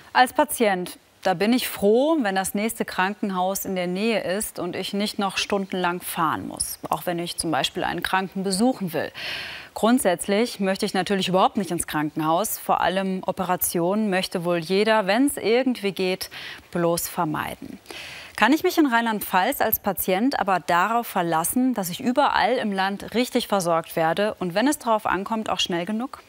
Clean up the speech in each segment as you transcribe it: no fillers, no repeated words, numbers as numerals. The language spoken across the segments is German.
Als Patient, da bin ich froh, wenn das nächste Krankenhaus in der Nähe ist und ich nicht noch stundenlang fahren muss, auch wenn ich zum Beispiel einen Kranken besuchen will. Grundsätzlich möchte ich natürlich überhaupt nicht ins Krankenhaus. Vor allem Operationen möchte wohl jeder, wenn es irgendwie geht, bloß vermeiden. Kann ich mich in Rheinland-Pfalz als Patient aber darauf verlassen, dass ich überall im Land richtig versorgt werde und wenn es darauf ankommt, auch schnell genug?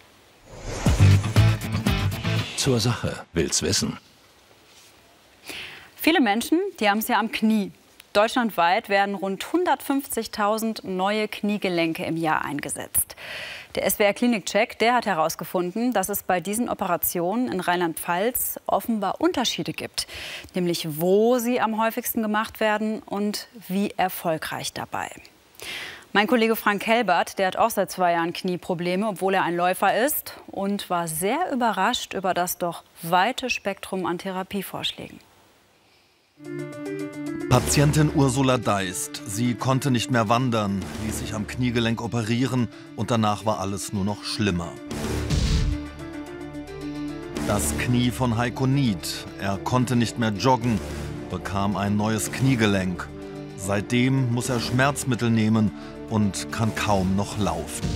Zur Sache will's wissen. Viele Menschen, die haben es ja am Knie. Deutschlandweit werden rund 150.000 neue Kniegelenke im Jahr eingesetzt. Der SWR Klinik-Check, der hat herausgefunden, dass es bei diesen Operationen in Rheinland-Pfalz offenbar Unterschiede gibt. Nämlich wo sie am häufigsten gemacht werden und wie erfolgreich dabei. Mein Kollege Frank Helbert, der hat auch seit 2 Jahren Knieprobleme, obwohl er ein Läufer ist, und war sehr überrascht über das doch weite Spektrum an Therapievorschlägen. Patientin Ursula Deist. Sie konnte nicht mehr wandern, ließ sich am Kniegelenk operieren und danach war alles nur noch schlimmer. Das Knie von Heiko Nied. Er konnte nicht mehr joggen, bekam ein neues Kniegelenk. Seitdem muss er Schmerzmittel nehmen und kann kaum noch laufen.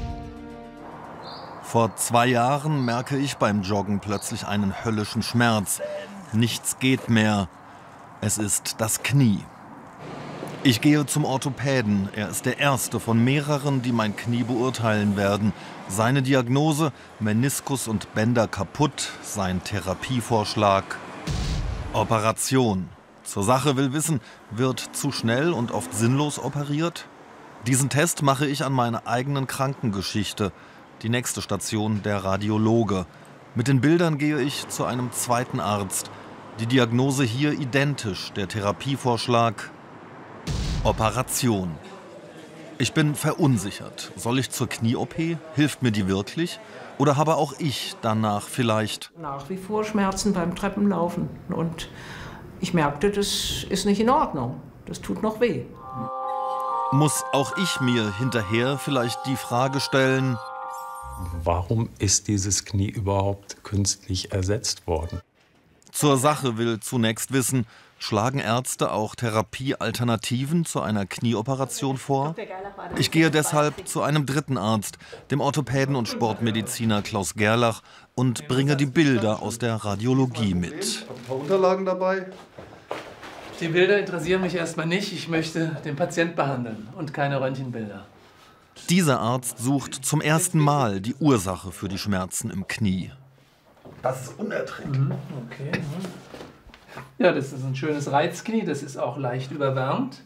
Vor 2 Jahren merke ich beim Joggen plötzlich einen höllischen Schmerz. Nichts geht mehr. Es ist das Knie. Ich gehe zum Orthopäden. Er ist der erste von mehreren, die mein Knie beurteilen werden. Seine Diagnose: Meniskus und Bänder kaputt. Sein Therapievorschlag: Operation. Zur Sache will wissen, wird zu schnell und oft sinnlos operiert? Diesen Test mache ich an meiner eigenen Krankengeschichte. Die nächste Station der Radiologe. Mit den Bildern gehe ich zu einem zweiten Arzt. Die Diagnose hier identisch, der Therapievorschlag: Operation. Ich bin verunsichert. Soll ich zur Knie-OP? Hilft mir die wirklich? Oder habe auch ich danach vielleicht nach wie vor Schmerzen beim Treppenlaufen? Und ich merkte, das ist nicht in Ordnung. Das tut noch weh. Muss auch ich mir hinterher vielleicht die Frage stellen: Warum ist dieses Knie überhaupt künstlich ersetzt worden? Zur Sache will zunächst wissen, schlagen Ärzte auch Therapiealternativen zu einer Knieoperation vor? Ich gehe deshalb zu einem dritten Arzt, dem Orthopäden und Sportmediziner Klaus Gerlach, und bringe die Bilder aus der Radiologie mit. Ein paar Unterlagen dabei. Die Bilder interessieren mich erstmal nicht. Ich möchte den Patient behandeln und keine Röntgenbilder. Dieser Arzt sucht zum ersten Mal die Ursache für die Schmerzen im Knie. Das ist unerträglich. Okay. Ja, das ist ein schönes Reizknie. Das ist auch leicht überwärmt.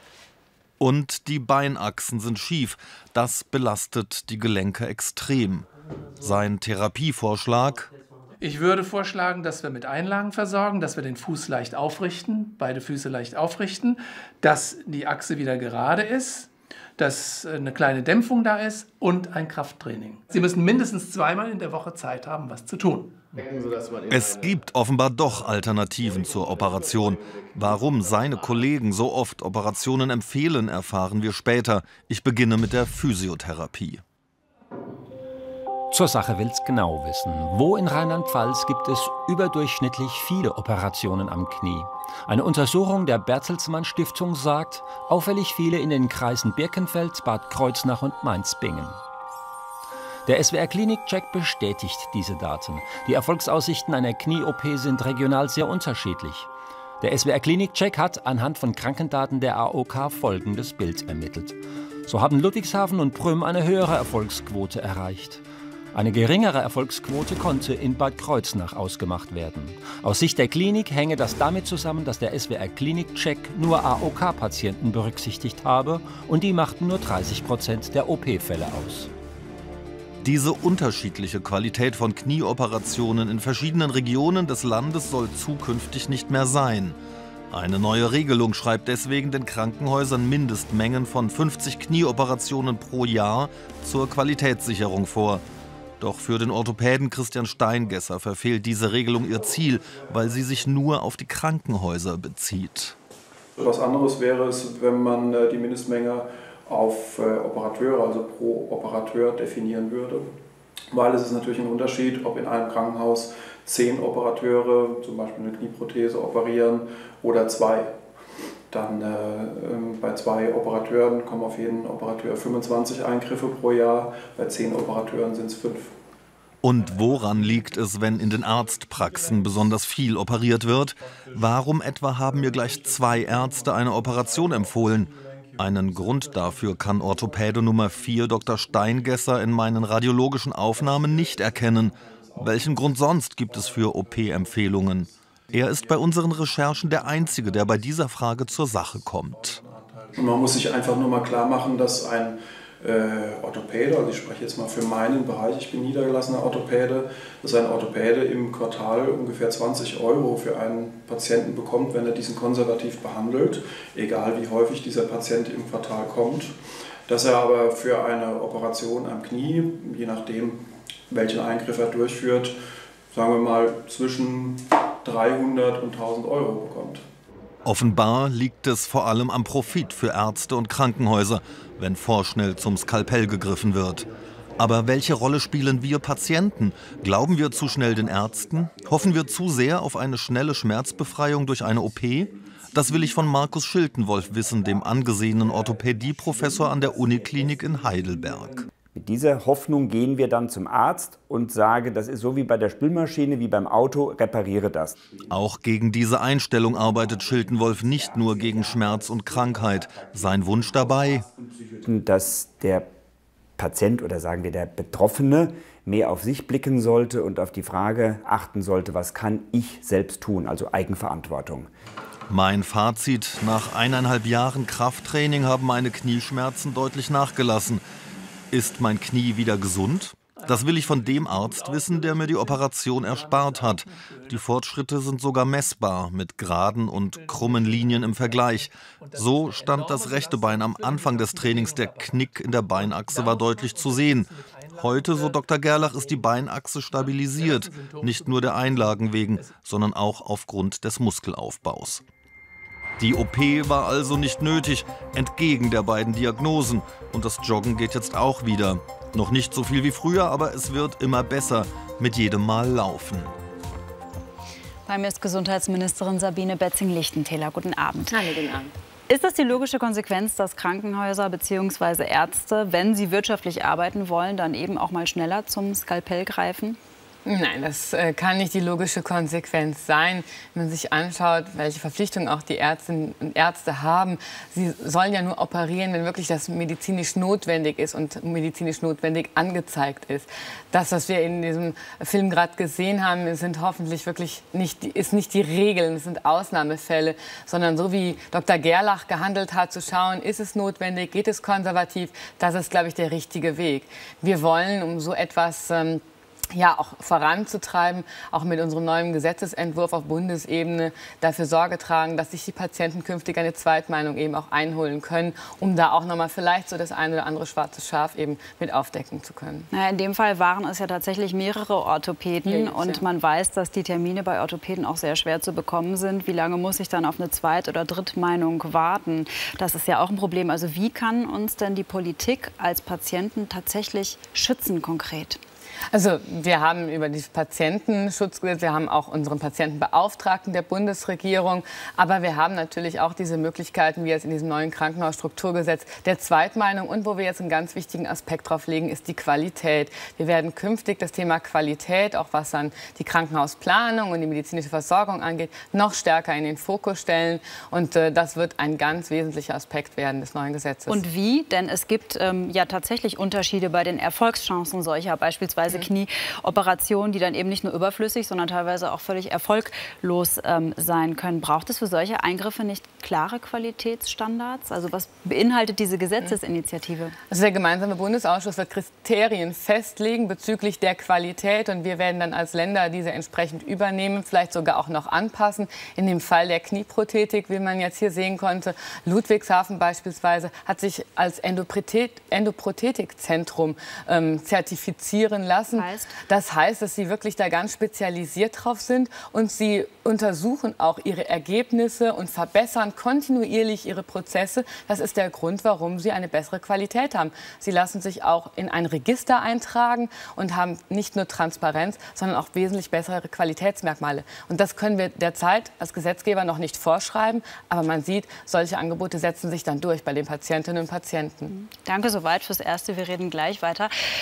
Und die Beinachsen sind schief. Das belastet die Gelenke extrem. Sein Therapievorschlag: Ich würde vorschlagen, dass wir mit Einlagen versorgen, dass wir den Fuß leicht aufrichten, beide Füße leicht aufrichten, dass die Achse wieder gerade ist, dass eine kleine Dämpfung da ist und ein Krafttraining. Sie müssen mindestens 2-mal in der Woche Zeit haben, was zu tun. Es gibt offenbar doch Alternativen zur Operation. Warum seine Kollegen so oft Operationen empfehlen, erfahren wir später. Ich beginne mit der Physiotherapie. Zur Sache will's genau wissen. Wo in Rheinland-Pfalz gibt es überdurchschnittlich viele Operationen am Knie? Eine Untersuchung der Bertelsmann Stiftung sagt, auffällig viele in den Kreisen Birkenfeld, Bad Kreuznach und Mainz-Bingen. Der SWR Klinik-Check bestätigt diese Daten. Die Erfolgsaussichten einer Knie-OP sind regional sehr unterschiedlich. Der SWR Klinik-Check hat anhand von Krankendaten der AOK folgendes Bild ermittelt. So haben Ludwigshafen und Prüm eine höhere Erfolgsquote erreicht. Eine geringere Erfolgsquote konnte in Bad Kreuznach ausgemacht werden. Aus Sicht der Klinik hänge das damit zusammen, dass der SWR Klinik-Check nur AOK-Patienten berücksichtigt habe und die machten nur 30% der OP-Fälle aus. Diese unterschiedliche Qualität von Knieoperationen in verschiedenen Regionen des Landes soll zukünftig nicht mehr sein. Eine neue Regelung schreibt deswegen den Krankenhäusern Mindestmengen von 50 Knieoperationen pro Jahr zur Qualitätssicherung vor. Doch für den Orthopäden Christian Steingesser verfehlt diese Regelung ihr Ziel, weil sie sich nur auf die Krankenhäuser bezieht. Was anderes wäre es, wenn man die Mindestmenge auf Operateure, also pro Operateur, definieren würde. weil es ist natürlich ein Unterschied, ob in einem Krankenhaus 10 Operateure zum Beispiel eine Knieprothese operieren oder 2. Dann bei 2 Operateuren kommen auf jeden Operateur 25 Eingriffe pro Jahr, bei 10 Operateuren sind es 5. Und woran liegt es, wenn in den Arztpraxen besonders viel operiert wird? Warum etwa haben mir gleich 2 Ärzte eine Operation empfohlen? Einen Grund dafür kann Orthopäde Nummer 4 Dr. Steingesser in meinen radiologischen Aufnahmen nicht erkennen. Welchen Grund sonst gibt es für OP-Empfehlungen? Er ist bei unseren Recherchen der Einzige, der bei dieser Frage zur Sache kommt. Man muss sich einfach nur mal klar machen, dass ein Orthopäde, also ich spreche jetzt mal für meinen Bereich, ich bin niedergelassener Orthopäde, dass ein Orthopäde im Quartal ungefähr 20 € für einen Patienten bekommt, wenn er diesen konservativ behandelt, egal wie häufig dieser Patient im Quartal kommt. Dass er aber für eine Operation am Knie, je nachdem welchen Eingriff er durchführt, sagen wir mal zwischen 300 und 1000 € bekommt. Offenbar liegt es vor allem am Profit für Ärzte und Krankenhäuser, wenn vorschnell zum Skalpell gegriffen wird. Aber welche Rolle spielen wir Patienten? Glauben wir zu schnell den Ärzten? Hoffen wir zu sehr auf eine schnelle Schmerzbefreiung durch eine OP? Das will ich von Markus Schiltenwolf wissen, dem angesehenen Orthopädieprofessor an der Uniklinik in Heidelberg. Mit dieser Hoffnung gehen wir dann zum Arzt und sagen, das ist so wie bei der Spülmaschine, wie beim Auto, repariere das. Auch gegen diese Einstellung arbeitet Schiltenwolf, nicht nur gegen Schmerz und Krankheit. Sein Wunsch dabei? Dass der Patient oder sagen wir der Betroffene mehr auf sich blicken sollte und auf die Frage achten sollte, was kann ich selbst tun, also Eigenverantwortung. Mein Fazit: Nach 1,5 Jahren Krafttraining haben meine Knieschmerzen deutlich nachgelassen. Ist mein Knie wieder gesund? Das will ich von dem Arzt wissen, der mir die Operation erspart hat. Die Fortschritte sind sogar messbar, mit geraden und krummen Linien im Vergleich. So stand das rechte Bein am Anfang des Trainings. Der Knick in der Beinachse war deutlich zu sehen. Heute, so Dr. Gerlach, ist die Beinachse stabilisiert. Nicht nur der Einlagen wegen, sondern auch aufgrund des Muskelaufbaus. Die OP war also nicht nötig, entgegen der beiden Diagnosen. Und das Joggen geht jetzt auch wieder. Noch nicht so viel wie früher, aber es wird immer besser, mit jedem Mal laufen. Bei mir ist Gesundheitsministerin Sabine Betzing-Lichtentäler. Guten Abend. Hallo, guten Abend. Ist das die logische Konsequenz, dass Krankenhäuser bzw. Ärzte, wenn sie wirtschaftlich arbeiten wollen, dann eben auch mal schneller zum Skalpell greifen? Nein, das kann nicht die logische Konsequenz sein, wenn man sich anschaut, welche Verpflichtungen auch die Ärztinnen und Ärzte haben. Sie sollen ja nur operieren, wenn wirklich das medizinisch notwendig ist und medizinisch notwendig angezeigt ist. Das, was wir in diesem Film gerade gesehen haben, sind hoffentlich wirklich ist nicht die Regeln, es sind Ausnahmefälle, sondern so wie Dr. Gerlach gehandelt hat, zu schauen, ist es notwendig, geht es konservativ, das ist, glaube ich, der richtige Weg. Wir wollen um so etwas auch voranzutreiben, auch mit unserem neuen Gesetzesentwurf auf Bundesebene dafür Sorge tragen, dass sich die Patienten künftig eine Zweitmeinung eben auch einholen können, um da auch noch mal vielleicht so das eine oder andere schwarze Schaf eben mit aufdecken zu können. Naja, in dem Fall waren es ja tatsächlich mehrere Orthopäden und man weiß, dass die Termine bei Orthopäden auch sehr schwer zu bekommen sind. Wie lange muss ich dann auf eine Zweit- oder Drittmeinung warten? Das ist ja auch ein Problem. Also wie kann uns denn die Politik als Patienten tatsächlich schützen konkret? Also wir haben über das Patientenschutzgesetz, wir haben auch unseren Patientenbeauftragten der Bundesregierung, aber wir haben natürlich auch diese Möglichkeiten, wie jetzt in diesem neuen Krankenhausstrukturgesetz, der Zweitmeinung. Und wo wir jetzt einen ganz wichtigen Aspekt drauf legen, ist die Qualität. Wir werden künftig das Thema Qualität, auch was dann die Krankenhausplanung und die medizinische Versorgung angeht, noch stärker in den Fokus stellen. Und das wird ein ganz wesentlicher Aspekt werden des neuen Gesetzes. Und wie? Denn es gibt ja tatsächlich Unterschiede bei den Erfolgschancen solcher beispielsweise Knieoperationen, die dann eben nicht nur überflüssig, sondern teilweise auch völlig erfolglos sein können. Braucht es für solche Eingriffe nicht klare Qualitätsstandards? Also was beinhaltet diese Gesetzesinitiative? Also der gemeinsame Bundesausschuss wird Kriterien festlegen bezüglich der Qualität und wir werden dann als Länder diese entsprechend übernehmen, vielleicht sogar auch noch anpassen. In dem Fall der Knieprothetik, wie man jetzt hier sehen konnte, Ludwigshafen beispielsweise hat sich als Endoprothetikzentrum zertifizieren lassen. lassen. Das heißt, dass sie wirklich da ganz spezialisiert drauf sind und sie untersuchen auch ihre Ergebnisse und verbessern kontinuierlich ihre Prozesse. Das ist der Grund, warum sie eine bessere Qualität haben. Sie lassen sich auch in ein Register eintragen und haben nicht nur Transparenz, sondern auch wesentlich bessere Qualitätsmerkmale. Und das können wir derzeit als Gesetzgeber noch nicht vorschreiben. Aber man sieht, solche Angebote setzen sich dann durch bei den Patientinnen und Patienten. Danke soweit fürs Erste. Wir reden gleich weiter.